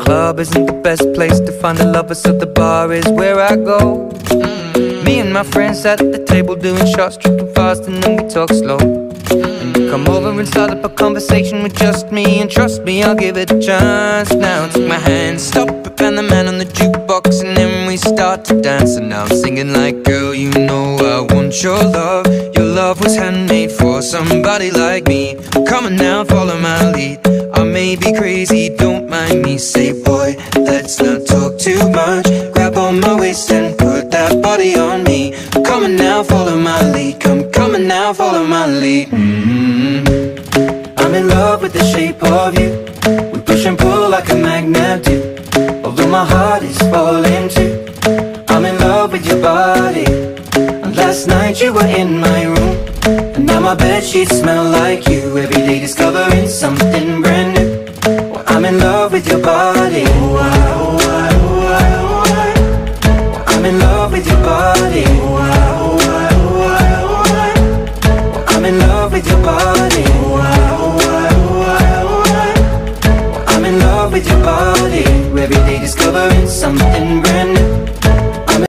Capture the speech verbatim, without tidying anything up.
club isn't the best place to find a lover, so the bar is where I go. Me and my friends at the table doing shots, tripping fast, and then we talk slow. And you come over and start up a conversation with just me, and trust me, I'll give it a chance. Now take my hand, stop it, and the man on the jukebox, and then we start to dance. And now I'm singing like, girl, you know I want your love. Your love was handmade for somebody like me. Come on now, follow my lead. I may be crazy, don't mind me. Say, boy, let's not talk too much. Grab on my waist and put that body on me. Come on now, follow my lead. Come, come on now, follow my lead. Mm-hmm. I'm in love with the shape of you. We push and pull like a magnet do. Although my heart is falling too. I'm in love with your body. And last night you were in my room, and now my bedsheets smell like you. Every day discovering something brand new. Well, I'm in love with your body. Oh,